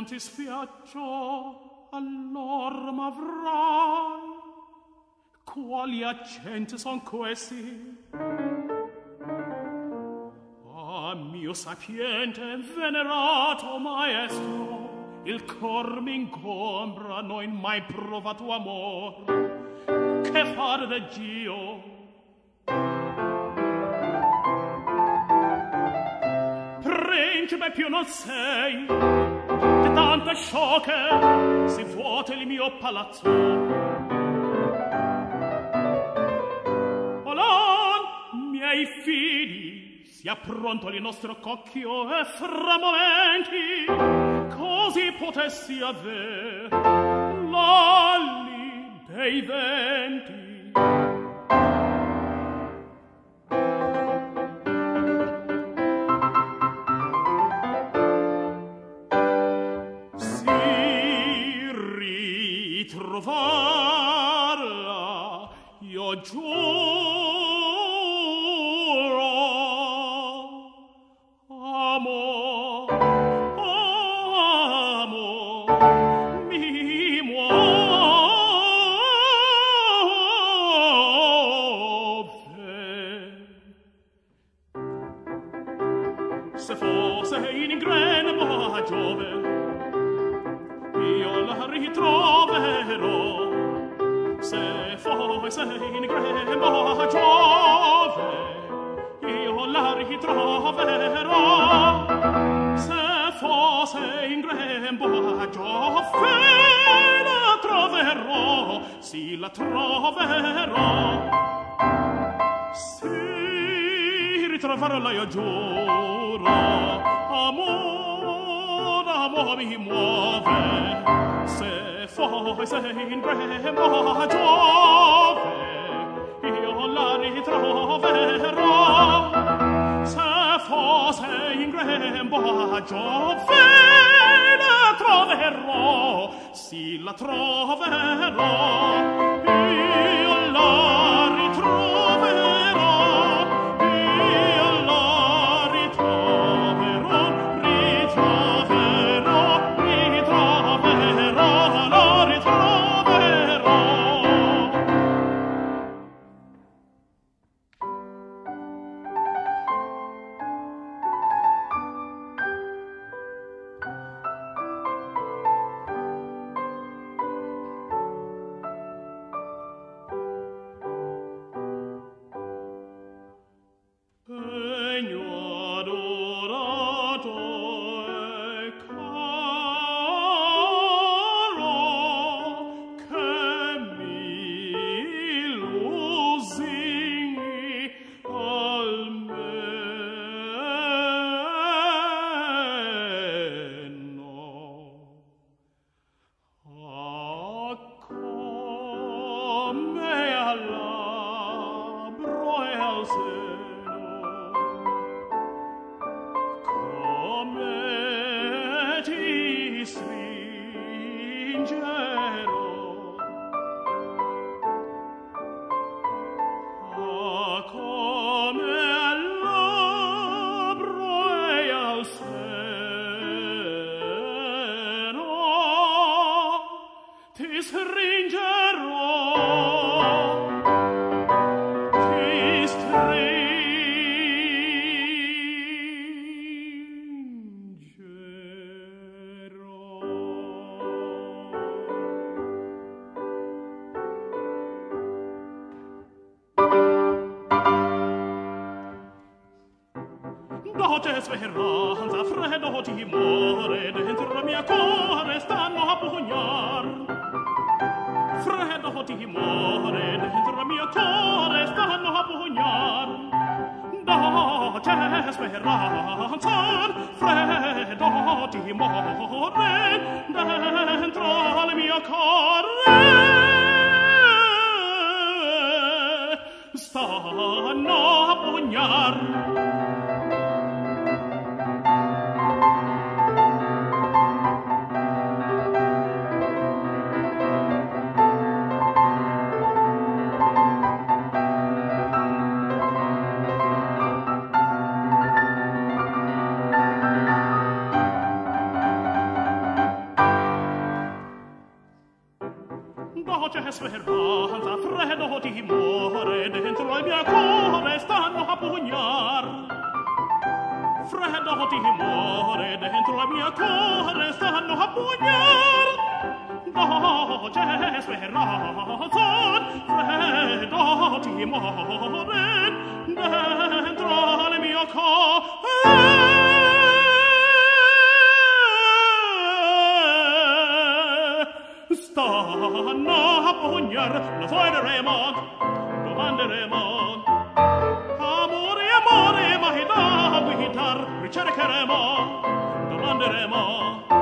non ti spiaccio, allor m'avrai. Quali accenti son questi? Ah, mio sapiente e venerato maestro, il cor m'ingombra, non mai provato amor. Che fare d'Egio? Principe più non sei, che tante sciocche si vuota il mio palazzo. Olan, miei figli, sia pronto il nostro cocchio e fra momenti così potessi aver l'ali dei venti. Trovarla io giuro, amo, amo, mi muove. Se fosse in Greno a Giove, io la ritroverò. Se fosse in grembo a Giove, io la ritroverò. Se fosse in grembo a Giove, la troverò. Sì, la troverò. Sì, ritroverò io giuro. Amor mi muove. Se fosse in grembo a Giove, io la ritroverò. Se fosse in grembo a Giove, la troverò. Sì, la troverò. Io la ritroverò. Speranza, freddo timore, dentro la mia cuore stanno a pugnar. Freddo timore, dentro la mia cuore stanno a pugnar. Doce speranza, freddo timore, dentro la mia cuore stanno a pugnar. speranza, freddo timore, dentro il mio cuore stanno a pugnar. Freddo timore, dentro il mio cuore stanno a pugnar. Dolce speranza, freddo timore, dentro il mio cuore. Stanno a pugnar, lo soneremo, domanderemo. Amore, amore, ma da guitar ricercheremo, domanderemo.